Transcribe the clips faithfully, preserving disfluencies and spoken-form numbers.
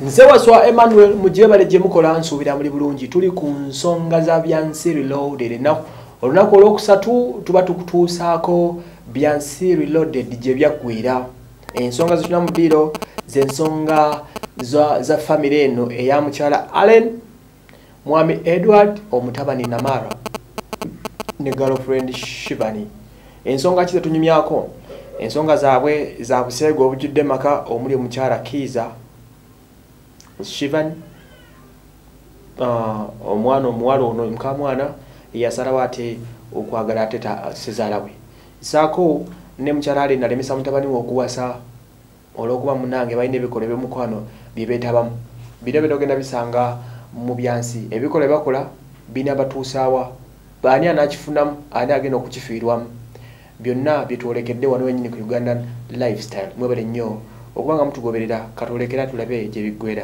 Nze waswa Emmanuel mujibe baleje mukola nsuubira muri bulungi tuli ku nsonga za Byansi Reloaded naku olunaku olwokusatu tuba tukutuusaako Byansi Reloaded gye byaggwira ensonga zituna mu ddiiro z'ensonga za, za famire eno eya mukyala Allen Mwami Edward omutabani Namara ne girlfriend Shivani ensonga ki zetunyumyako ensonga zaabwe za buseego obujjudde maka omuli omukyala Kiza Shivani uh, omwana omuwala ono mukamwana yasalawo ate okwagala ate sezaala we saako ne mukyala ali nalemesa mutabani we okuwasa olw'okuba munange balina ebikola by'omukwano bye beetabamu bino byogenda bisanga mu Byansi ebikola bakola bina batuusaawa baani anakifunamu ani agenda okukifiirwamu byonna byetwolekedde wano wenyini ku Ugandan Lifestyle mwebale nnyo okuba nga mutugoberera katwolekera tulabe gye biggwera.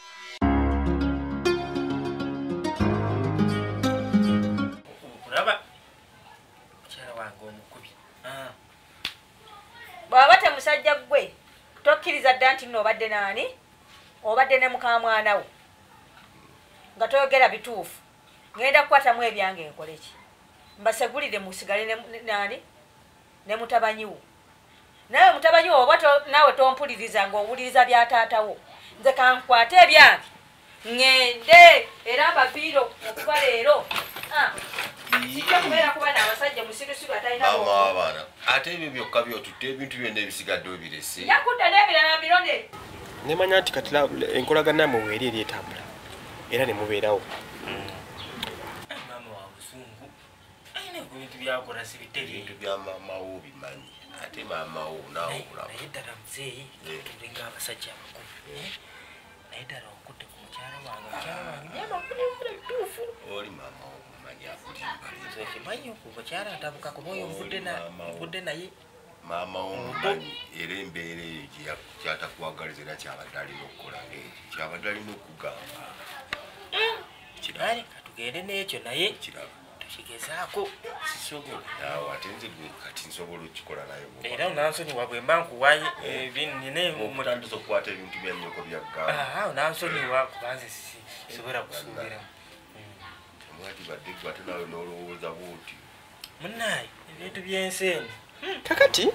Bwabate musajja gwe tokkiriza dda nti nno obadde naani obadde ne mukamwana wo nga toyogera bituufu ngenda kukwatamu ebyange enkole ki mbasegulire musigale ne naani ne mutabanyi wo nawe mutabanyi wo oba nawe tompuliriza ng'owuliriza bya taatawo nze kankwate ebyange ngende era mbaviiro okuva leero sijja kubeera kuba n'abasajja musirusiru atalina mama abaana ate ebyo byokka byotutte ebintu byonna ebisigadde obirese yakudde n'ebirala mbirone nemanya nti kati enkolagana mwe eri eri etambula era ne mubeerawo mama wa busungu ayina ebintu byakola sibiteri ebintu bya mama wo bimanyi ate mama wo naawe obulamu naye ddala muzeeyi tulinga abasajja abakulu naye ddala okudde ku mukyala wange mukyala wange nyamakula bituufu oli mama wo mumanyi akulimba kimanyi ku mukyala atabuka kuba oyo mvudde naye mama wo mumanyi era embeera eyo kyatakwagaliza era kyabadde alina okukola ng'ekyo kyabadde alina okugamba kirali katugende n'ekyo naye kiraba tukigezaako sisobola naawe ate nze kati nsobola okikola naye era nansonyiwa bwe mba nkuwaye nina okutandisa okukwata ebintu bya nnyoko bya ggamba nansonyiwa kubanze sisobola kusuubira temwati badde gwe ate nawe n'olowooza bwoti munnaye ebintu by'ensi eno kakati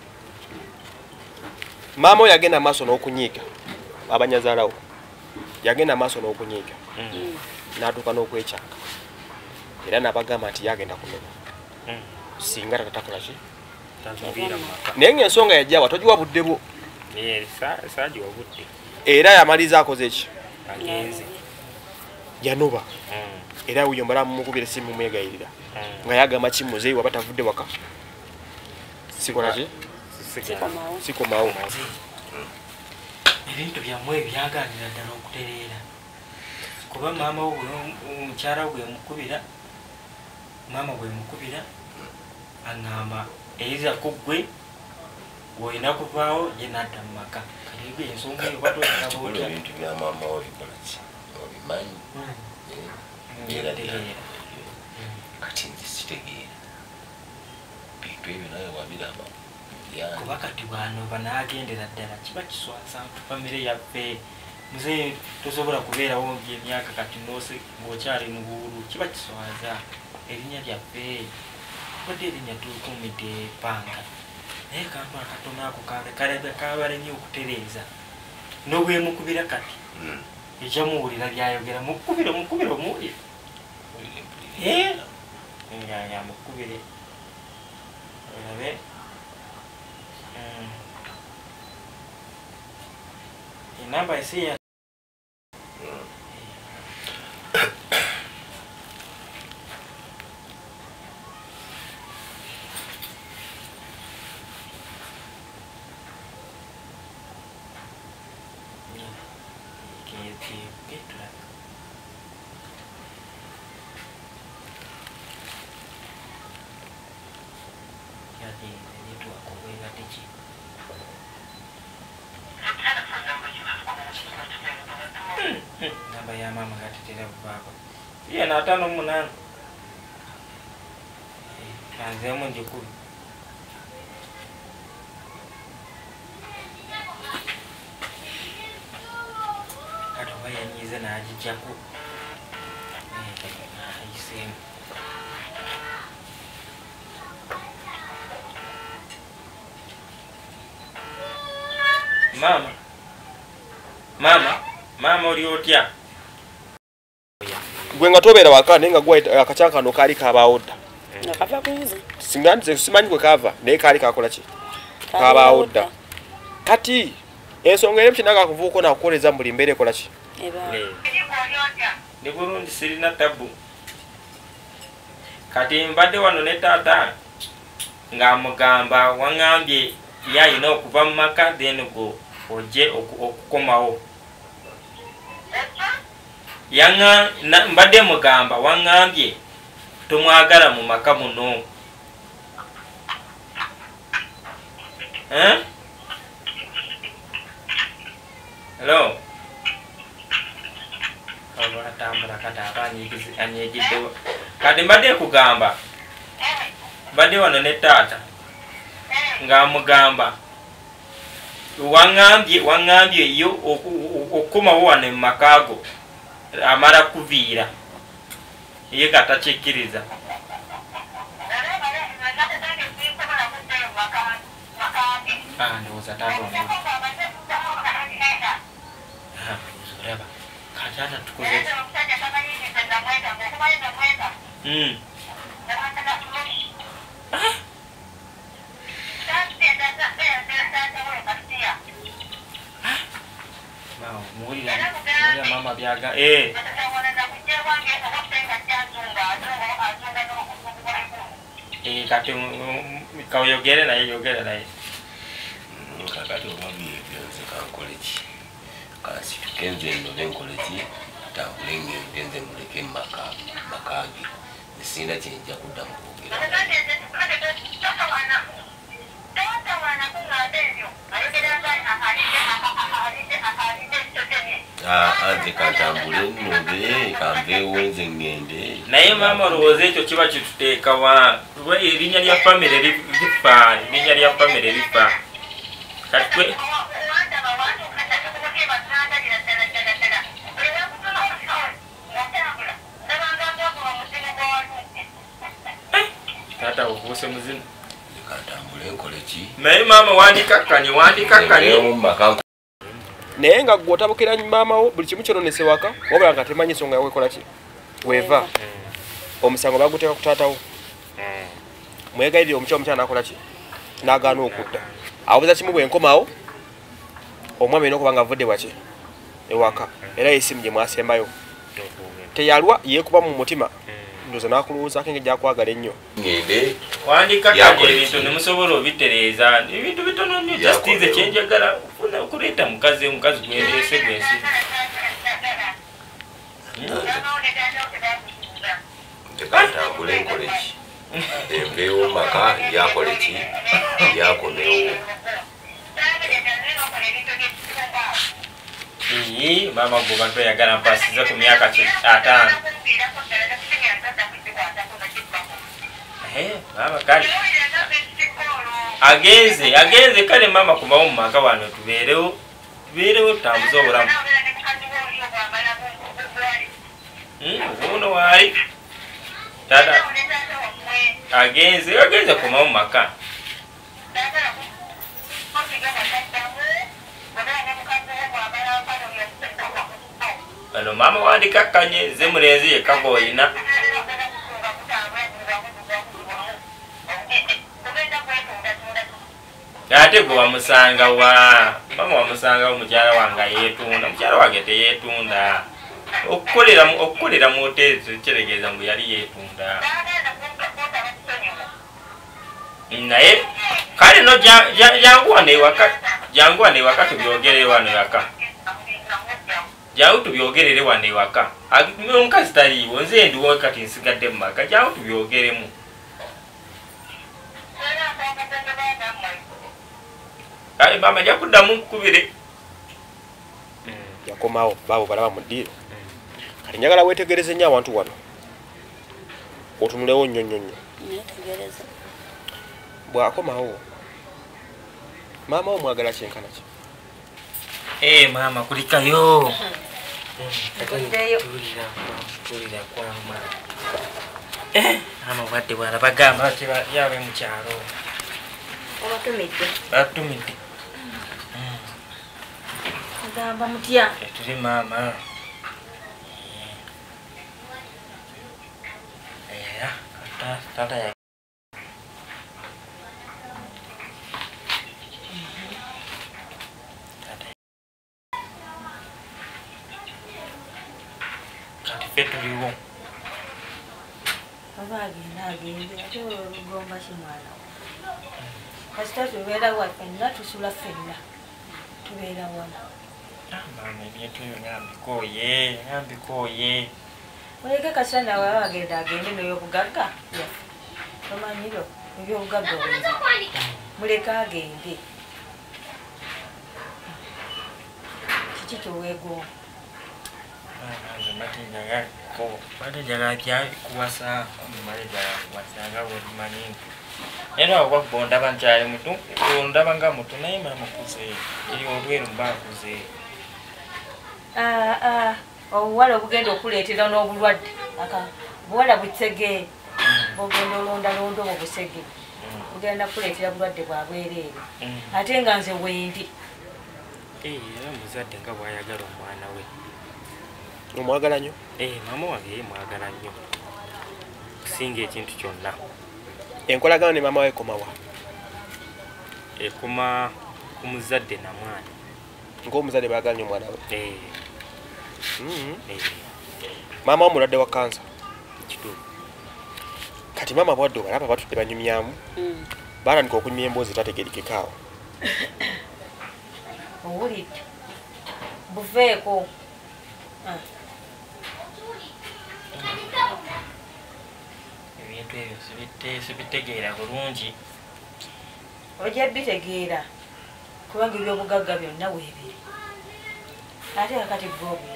maama oyo yagenda maaso n'okunyiiga abanyazaalawo yagenda maaso n'okunyiiga n'atuuka n'okwekyanga era n'abagamba nti yagenda kunoba singa tatatakola ki naye ng'ensonga yajjawa togiwa budde bwo saagiwa budde era yamaliza akoze eki agenze yanoba era uyo mbala mukubira simu mwegayirira nga yagamba kimuzeeyi waba tavudde waka sikola ki sikomawo ebintu byammwe ebyaganira ddala okutereera kuba maama wo omukyala gwe mukubira maama gwe mukubira aŋŋamba eyiza ku ggwe bw'olina kuvaawo ye n'adda mu maka kaliibwe ensonga eyo batolaba otya ebintu bya maama wo bikola ki obimanyi era tegeera kati nze sitegeera bintu ebyo nawe wabiraba kuba kati bwanoba n'agendera ddala kiba kiswaza famire yaffe muzeeyi tosobola kubeerawo emyaka kati noose ng'okyali mu buwulu kiba kiswaza erinnya lyaffe badde erinnya tukumidde epanga naye kampa akatono ako kabalemye okutereeza n'obwemukubira kati ekyamuwulira byayogera mukubire mukubire omuwulire nganya mukubire olabe enamba esiya namba ya mama gatetera kuvaako iye n'ataano munaana anzeemu njikulu n'agijjako ayiseemu mama mama mama oli otya gwe nga tobeera waka naye nga gwa akakyaka kano kaali kabaawo dda nakava kuyuza singa nze simanyi gwe kava naye kaali kakola ki kabaawo dda kati ensonga eri kinaga kuvuuko nakukoleza buli mbeera ekola ki ne bulungi sirina tabu kati mbadde wano ne taata ng'amugamba waŋŋambye ye alina okuva mu maka then go ojje okukomawo yanga mbadde mugamba waŋŋambye tomwagala mu maka muno eh? Hello abatambula kati aba anyegiddewo kati mbadde kugamba mbadde wano ne taata ng'amugamba waŋŋambye waŋŋambye yo okukomawo wano mu makaago amala kuviira ye gatakikkiriza ndowooza taata olaba kataata tukoze muwulira mama byaga eh eh kati kawayogere naye yogere naye kakati olwabye byonze kankole ki kasituke nze nnobe nkole ki tambule ngende nze muleke makage nesina kyenja kudda mu kwogera anze kantambule nnobe kanveewo nze ngende naye maama olowooza ekyo kiba kituteekawa erinnya lya famire lifa erinnya lya famire lifa kati taata obuuse muzino kantambule nkole ki naye maama wandikakkanye wandikakkanye naye nga gwe otabukira maama wo buli kimu kyononese waka wabula nga temanyi ensonga yawe ekola ki weeva omusango baguteeka ku taatawo mwegayirire omukyala omukyala nakola ki n'agaana okudda abuuza kimu bwe nkomawo omwami olina okuba nga avudde waki ewaka era esimu gye mwasembayo teyalwa yeekuba mu mutima ndoza nakulowoozaako engeri gyakwagala ennyo ngende wandikakkanye ebintu nemusobola obitereeza ebintu bitono nnyo justize kyenjagala okuleeta mukazi omukazi gwendeese gwensi tekantambule nkole ki embeewo maka yakole ki yakomewo ii maama gwe bantu oyagala mpasiza ku myaka ataano maama kale agenze agenze kale maama kumawo mu maka wano tubeerewo tubeerewo tutambuze obulamu uno waali tata agenze agenze kumawo mu maka ano maama wandikakkanye ze mulenzi yekka g'olina ate gwe wamusanga wa mama wamusangawo mukyala wange yeetunda mukyala wange teyeetunda okukolera mu hoteri kitegeeza ngu yali yeetunda naye kale no jangu wano ewaka jangu wano ewaka tubyogere wano ewaka jangu tubyogerere wano ewaka omukazi taliiwo nze ndiwo kati nsigadde mu maka jangu tubyogeremu kale mama jakuddamu nkubire yakomawo baabo balaba mu ddiiro kati njagala weetegereze nnyo awantu wano otunulewo nnyo nnyo nnyo bw'akomawo maama wo mwagala kyenkana ki ee maama kulikayo Nkuddeyo. tulira kwama ama badde bwala bagamba bati yabe mu kyalo Obatumidde. batumidde Agamba mutya. tuli maama era tata ya kati ffe tuliwo Oba agenda agende ate olugomba kimwana we. Kasita tubeera wa ffenna tusula ffenna. Tubeera wano. maama ebintu ebyo ngambikooye ngambikooye Muleke kasita nawe aba agenda agende n'ebyobugagga yaffe. Tomanyiro ebyobugagga owenza. Muleke agende. Kiki kyoweegomba? nze matinjagako matinjagala byakuwasa malejaga kuwasa nga bwemanyi era wabba ondaba nkyali mutu ondaba nga mutu naye mamukuze eri olweru mbakuze obuwala obugenda okuleetera n'obulwadde buwala busege bogenda olondalonda obwo busege bugenda kuleetera bulwadde bwa bwereere ate nga nze wendi era muzadde nga bwayagala omwana we Omwagala nnyo? maama wange ye mwagala nnyo kusinga ekintu kyonna Enkolagana ne maama we ekomawa? ekoma ku muzadde na mwana Ng'omuzadde baagala nnyo omwana we? Eh, Mm. eh, Maama wo mulwadde wa kansa. kituufu. Kati maama bwadde obalaba batudde banyumyamu. Baatandika okunyumya emboozi tategeerekeka awo. owulidde buveeko. ebintu ebyo sibitegeera bulungi Ojja bitegeera kubanga ebyobugagga byonna weebiri ate kakati bwobwe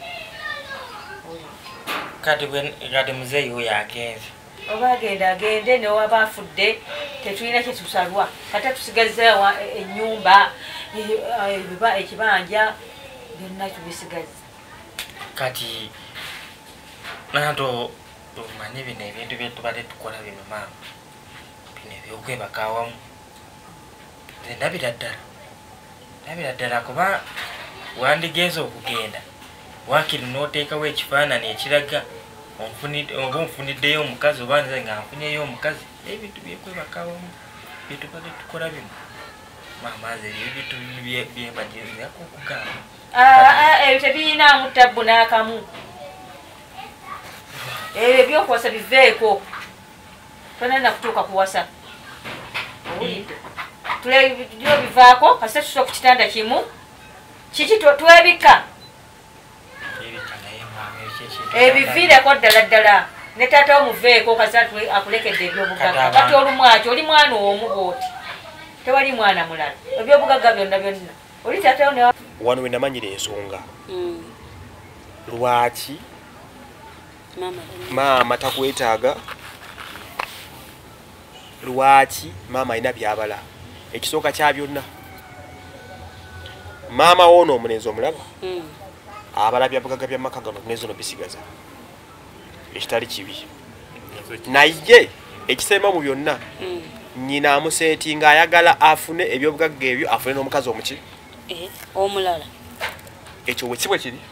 kati kati muzeeyi oyo agenze oba agenda agende newaba afudde tetulina kyetusalwa kata tusigaza ennyumba ekibanja byonna tubisigaza kati nanto omanyi bino ebintu byetubadde tukola bino maama bino ebyokwebaka awamu nze ndabira ddala ndabira ddala kuba wandigenza okugenda wakiri n'oteekawo ekifaanani ekiraga oba onfuniddeyo omukazi oba nze nga nfunyeyo omukazi ebintu byekwebaka awamu byetubadde tukola bino maama nze ebintu byembagirizako okugamba ebyo tebiyinaamu ttabbu n'akamu ebyo ebyokuwasa biveeko tonana kutuuka kuwasa owulidde tulebyo bivaako kasita tusoka ku kitanda kimu kiki twebika ebiviireko ddala ddala ne taata omuveeko kasita akulekedde ebyobugagga kati olumwaki oli mwana omu booti tewali mwana mulala ebyobugagga byonna byonna oli taata Wano we namanyira ensonga. Lwaki maama takwetaaga? Lwaki maama alina byabala? Ekisooka kya byonna maama woono omulenzi omulaba abala byabugagga bya maka gano nezo no bisigaza ekitali kibi naye ekisemba mu byonna nnyina amuseetinga ayagala afune ebyobugagga ebyo afune n'omukazi omuki omulala ekyo bwe kibwe kiri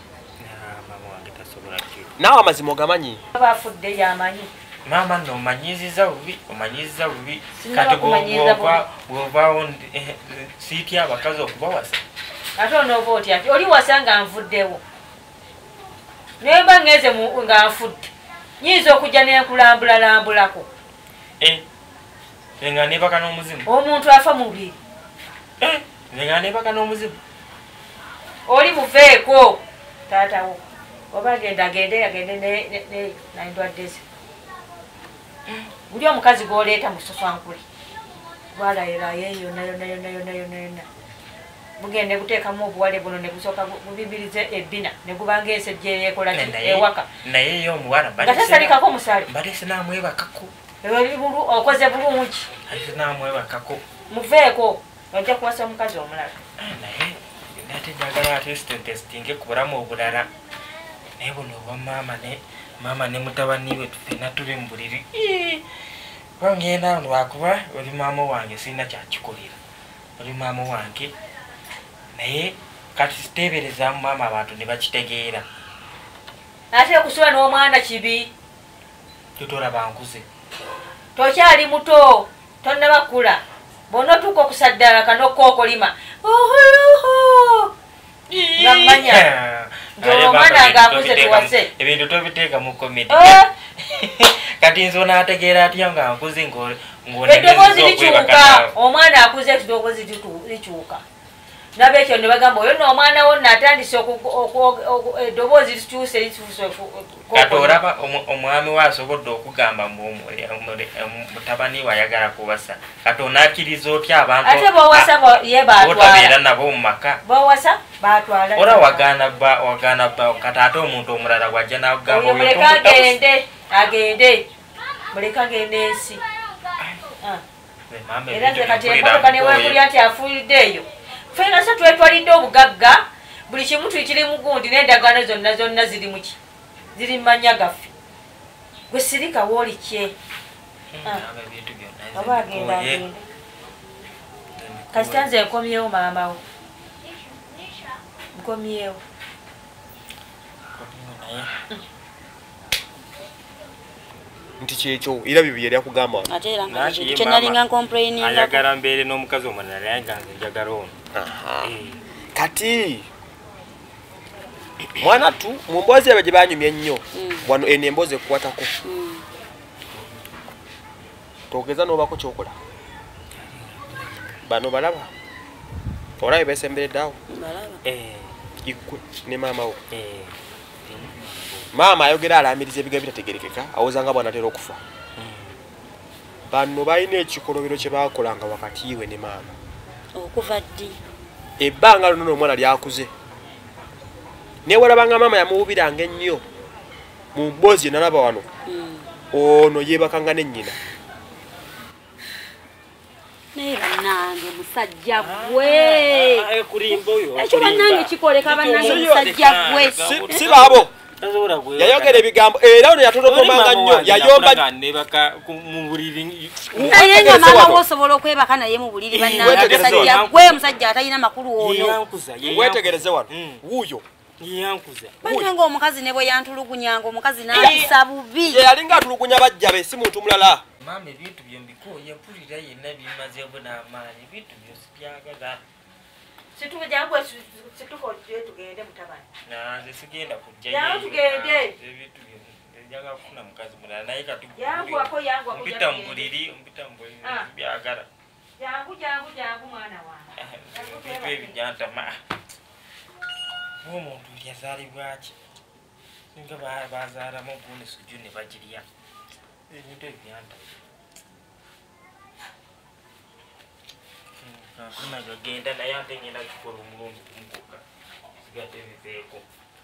naawe amazima ogamanyi bafudde yamanyi maama nno omanyiziza bubi omanyiziza bubi Sinaba kati kumanyiza bwovaawo siitya abakazi okubawasa ate onooba otya ati oli wasa nga nvuddewo naye mba ngeze nga nfudde nyinza okujja nenkulambulalambulako nga nebaka n'omuzimu omuntu afa mubiri nga nebaka n'omuzimu oli muveeko taatawo oba agenda agende agende nendwadde ze guli omukazi gwoleeta musoswankule gwalayirayo yonna yonna yonna yonna yonna yonna bugende guteekamu obuwale buno ne busooka bubibirize ebbina ne gubanga ensejja eyekola ewaka naye yo omuwala nga tasalikako musale mbadde sinamwebakako okoze bulungi sinamwebakako muveeko ojja kuwasa omukazi omulala naye ate njagala atestinge ku bulamu obulala naye buno oba maama ne maama ne mutabani we tufena tuli mu buliri bangenda lwakuba oli maama wange sirina kyakikolera oli maama wange naye kati siteebereza mu maama abantu ne bakitegeera ate okusula n'omwana kibi tutolaba nkuze tokyali muto tonnabakula bonna otuuka okusaddalaka n'okookolima ohoyoho nga mmanya nti omwana ng'akuze tuwase ebintu tobiteeka mu komedi kati nze onaategeera atya nga nkuze eddoboozi likyuka omwana akuze eddoboozi likyuka nabekyo ne bagamba oyo n'omwana wo naatandise eddoboozi likyuse likyuse kati olaba omwami we asobodde okugamba mutabani we ayagala kuwasa kati onakkiriza otya abantu ate bowasa ye baatabeera nabo mu maka bowasa baatwala ora wagaana ba wagaana ba kati ate omuntu omulala wajja n'agamba muleka agende agende muleka agende ensi era nze kati emmotoka neweegulya nti afuulidde eyo fenga se twetwalidde obugagga buli kimu tukiri mu gundi n'endagaano zonna zonna ziri muki ziri mu mannya gaffe gwe sirika wooli kye oba agenda agende kasita nze nkomyewo maamawo nkomyewo nti kyekyo era bibyo yali akugamba ate era nga kyenalinga complaining ayagala mbeere n'omukazi omulala naye nga nze njagala ono kati mwana tu mu mboozi ebe gye banyumya ennyo wano eno emboozi ekukwatako togeza n'obako kyokola bano balaba olaba besemberedde awo ikwe ne maama wo maama ayogera alamiriza ebigambo bitategerekeka awozanga bwanatera okufa bano balina ekikolobero kye baakolanga wakati we ne maama okuva ddi ebbanga lino n'omwana lyakuze newalabanga maama yamuwubiranga ennyo mu mboozi enalaba wano ono yeebakanga nennyina naye bannange musajja gwe ekyo bannange kikoleka bannange musajja gwe si baabo yayogera ebigambo era ono yatotokomanga nnyo yayomba naye nga maama we osobola okwebaka naye mu buliri bannange musajja gwe musajja atalina makulu ono wetegereze wano wuuyo bannange omukazi ne bwe yantulugunyanga omukazi n'ayisa bubi yalinga atulugunya bajja be si muntu mulala maama ebintu byo mbikooye mpulira yenna bimazeeko n'amaanyi ebintu byo sibyagala situjangwe situkoje tugende mutabani nze sigenda kujja yawo tugende ebintu byo njagala kufuna mukazi mulala naye kati yangu ako yangu ako mpita mu buliri mpita mu buliri byagala jangu jangu jangu mwana wange ebintu ebinyantama omuntu yazaalibwa ki singa bazaalamu gundi suju ne bagirya ebintu ebyanta genda naye ate ngenda kukola omulungi kumukuka sigadde biveeko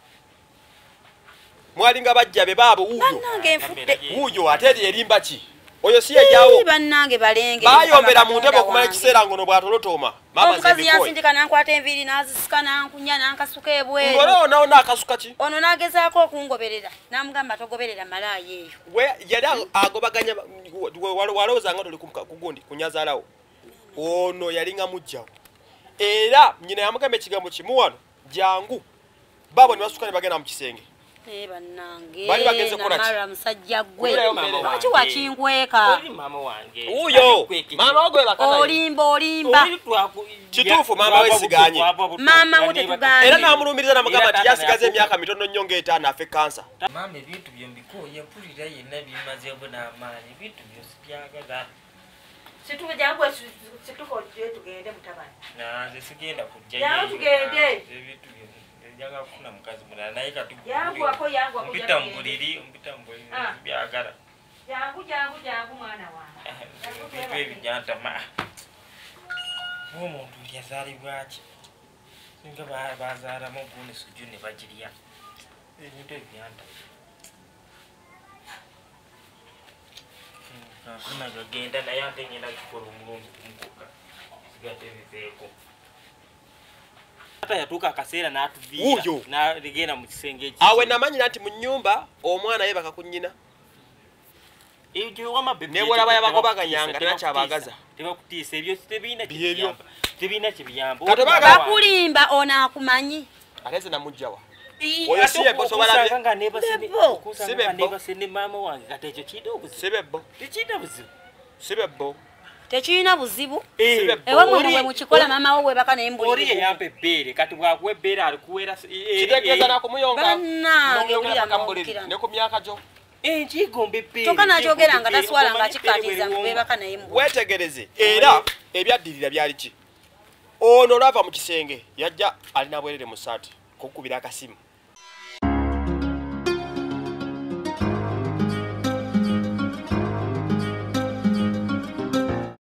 mwalinga bajja be baabo wuuyo bannange nfudde wuuyo ate eri erimba ki oyo si yajjawo bannange balenge bayombera mu ntebe okumala ekiseera ngono bwatolotooma omukazi yansindika nankwata enviiri n'azisika nankunya nankasuka ebweru olwo nawo naakasuka ki ono n'agezaako okungoberera n'amugamba togoberera malaaya eyo yali agobaganya walowoozanga toli kugundi kunyazaalawo ono yalinga mujjawo era nyina yamugamba ekigambo kimu wano jangu baabo ne basuka ne bagenda mu kisenge bali bagenze kola musajja gwe lwaki wakinkweka wuuyo maama wo gwebakana olimba olimba kituufu maama we siganye maama wo tetuganye era n'amulumiriza n'amugamba nti yasigaza emyaka mitono nnyo ng'etaano afe kansa maama ebintu byo mbikooye mpulira yenna bimazeeko n'amaanyi ebintu byo sibyagala situjangwe situkoje tugende mutabani nze sigenda kujja yawo tugende ebintu byo njagala kufuna mukazi mulala naye kati yangu ako yangu ako mpita mu buliri mpita mu buliri byagala jangu jangu jangu mwana wange ebintu ebinyantama omuntu yazaalibwa ki singa bazaalamu gundi suju ne bagirya ebintu ebyantama genda naye ate ngenda kukola omulungi kumukuka sigadde biveeko taata yatuuka akaseera n'atuviira n'agenda mu kisenge ekyo. Awe namanyira nti mu nnyumba omwana yeebaka ku nnyina. Ne bw'olaba yabagobaganyanga tenakyabagaza. Tebakutiisa ebyo tebiina kibiyamba. Tebiina kibiyamba. Bakulimba ono akumanyi. Ate namugjawa. Oyo si yebbo sobalabye nga nebasebbo. Kusanga nebasene maama wange kati ekyo kiyina obuzibu. Sibebbo. Tekiyina buzibu. Sibebbo. Tekiyina buzibu. Ewa mwe mwe mukikola maama wo webaka nembulira. Oli yampa ebbeere kati bwakuwa ebbeere alikuwera. Kitegeeza nakumuyonga. Bannange ne ku myaka gyo. Enjigombe ebbeere. Toka nakyogera nga taswala nga kikatiza mu bebaka naye mbu. Weetegereze era ebyaddirira byali ki? Ono olwava mu kisenge yajja alina bwerere mu ssaati kukubira akasimu.